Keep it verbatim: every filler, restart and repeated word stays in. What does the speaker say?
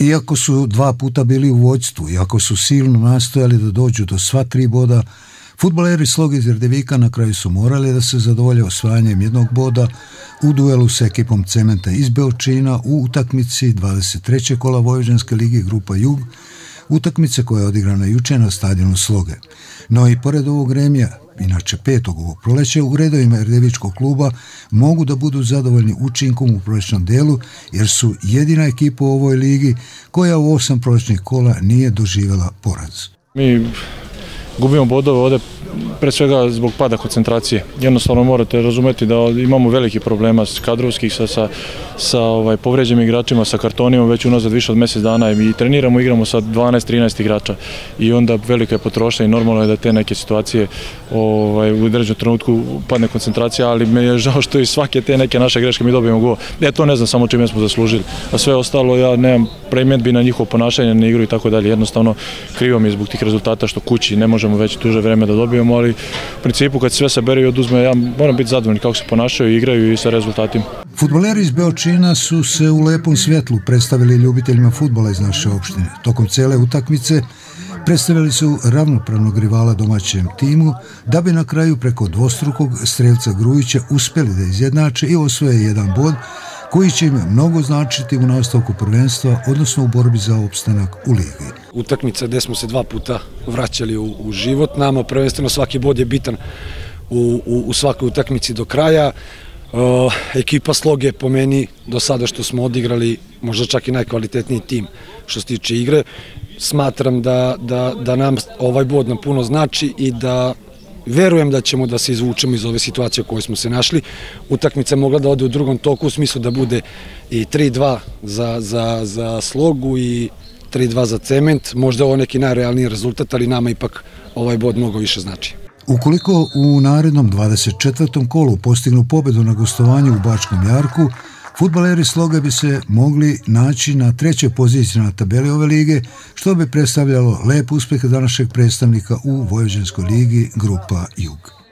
Iako su dva puta bili u vođstvu, iako su silno nastojali da dođu do sva tri boda, fudbaleri Sloge iz Erdevika na kraju su morali da se zadovolje osvajanjem jednog boda u duelu s ekipom Cementa iz Beočina u utakmici dvadeset trećeg kola Vojvođanske lige Grupa Jug, utakmice koja je odigrana juče na stadionu Sloge. No i pored ovog Gremija, inače petog ovog proleća, u redovima Erdevičkog kluba mogu da budu zadovoljni učinkom u prolećnom delu, jer su jedina ekipa u ovoj ligi koja u osam prolećnih kola nije doživjela poraz. Mi gubimo bodove ovdje pre svega zbog pada koncentracije. Jednostavno morate razumeti da imamo veliki problema s kadrovskih, sa, sa, sa ovaj, povređenim igračima, sa kartonima već unazad više od mjesec dana i treniramo, igramo sa dvanaest trinaest igrača i onda velika je potrošnja i normalno je da te neke situacije ovaj, u određenom trenutku padne koncentracija, ali me je žao što i svake te neke naše greške mi dobijemo gol. Ja to ne znam samo čime smo zaslužili, a sve ostalo ja nemam primjedbi na njihovo ponašanje, na igru i tako dalje. Jednostavno krivo mi je zbog tih rezultata što kući ne možemo već duže vreme da dobijemo, ali u principu kad sve sabere i oduzme, ja moram biti zadovoljni kako se ponašaju, igraju i sa rezultatima. Fudbaleri iz Beočina su se u lepom svjetlu predstavili ljubiteljima fudbala iz naše opštine. Tokom cele utakmice predstavili su ravnopravnog rivala domaćem timu, da bi na kraju preko dvostrukog strelca Grujića uspjeli da izjednače i osvoje jedan bod koji će im mnogo značiti u nastavku prvenstva, odnosno u borbi za opstanak u ligi. Utakmica gdje smo se dva puta vraćali u, u život, nama prvenstveno svaki bod je bitan u, u, u svakoj utakmici do kraja. E, ekipa Sloge po meni do sada što smo odigrali možda čak i najkvalitetniji tim što se tiče igre. Smatram da, da, da nam ovaj bod nam puno znači i da verujem da ćemo da se izvučemo iz ove situacije u kojoj smo se našli. Utakmica mogla da ode u drugom toku u smislu da bude i tri dva za, za, za Slogu i tri dva za Cement. Možda je ovo neki najrealniji rezultat, ali nama ipak ovaj bod mnogo više znači. Ukoliko u narednom dvadeset četvrtom kolu postignu pobedu na gostovanju u Bačkom Jarku, fudbaleri Sloge bi se mogli naći na trećoj poziciji na tabeli ove lige, što bi predstavljalo lep uspjeh današnjeg predstavnika u Vojvođanskoj ligi Grupa Jug.